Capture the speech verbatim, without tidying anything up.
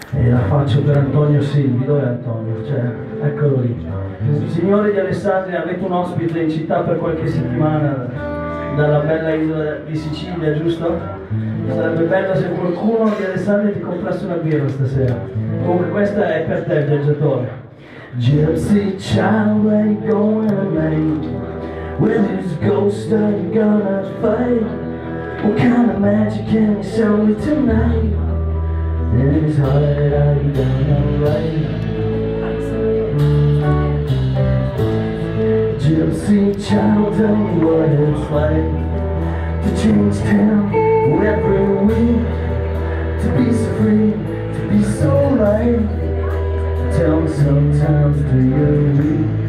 E la faccio per Antonio Silvi. Dov'è Antonio? Cioè, eccolo lì. Signori di Alessandria, avete un ospite in città per qualche settimana dalla bella isola di Sicilia, giusto? Sarebbe bello se qualcuno di Alessandria ti comprasse una birra stasera. Comunque questa è per te, il viaggiatore. Gypsy child, where you going tonight? Where this ghost are you gonna fight? What kind of magic can you show me tonight? In his heart, are you gonna write? Gypsy child, tell me what it's like to change town every week, to be so free, to be so light. Tell me sometimes, do you read?